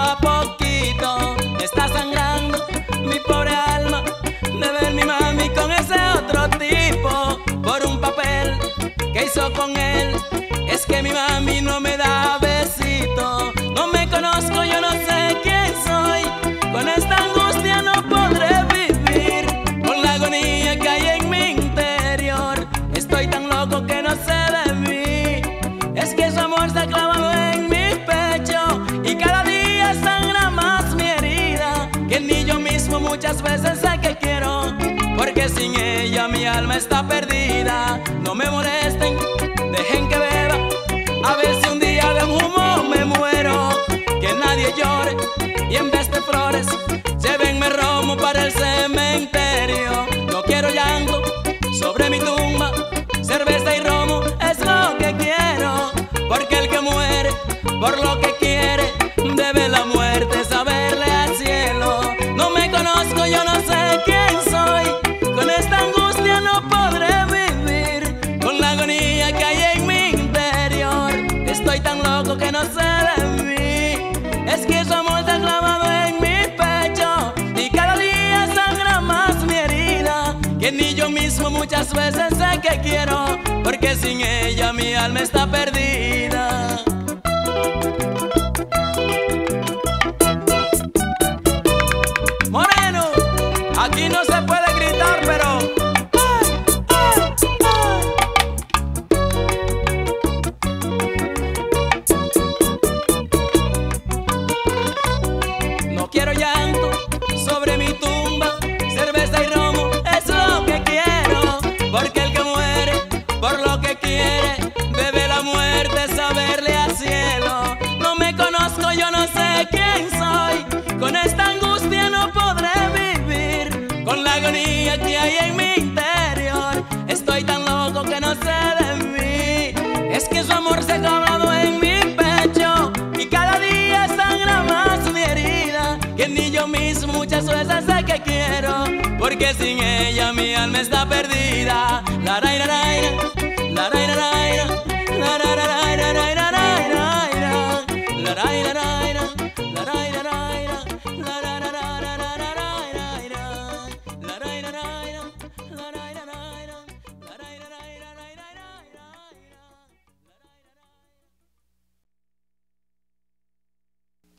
a poquito me está sangrando mi pobre alma de ver mi mami con ese otro tipo por un papel que hizo con él. Es que mi mami no me da besito. No me conozco, yo no sé quién soy. Con esta angustia no podré vivir, con la agonía que hay en mi interior. Estoy tan loco que no sé de mí. Es que su amor se ha clavado en mi pecho y cada día sangra más mi herida, que ni yo mismo muchas veces sé que quiero, porque sin ella mi alma está perdida. No me molesten, dejen que beba, a ver si un día de humo me muero. Que nadie llore y en vez de flores llévenme romo para el cementerio. No quiero llanto sobre mi tumba, cerveza y romo es lo que quiero, porque el que muere por lo que quiere debe la muerte saberle al cielo. No me conozco, yo no sé quién soy. Con esta angustia no podré vivir, con la agonía que hay en mi interior. Estoy tan loco que no sé de mí. Es que su amor está clavado en mi pecho y cada día sangra más mi herida, que ni yo mismo muchas veces sé que quiero, porque sin ella mi alma está perdida. Moreno, aquí no se puede gritar, pero no quiero llanto sobre mi tumba, cerveza y romo es lo que quiero, porque el que muere por lo que quiere debe la muerte saberle al cielo. No me conozco, yo no sé quién soy. Con esta angustia no podré vivir, con la agonía que hay en mi interior. Estoy tan loco que no sé de mí. Es que su amor se ha clavado en mi pecho y cada día sangra más mi herida, que ni yo mismo muchas veces sé que quiero, porque sin ella mi alma está perdida. La ra ra ra, la ra ra ra.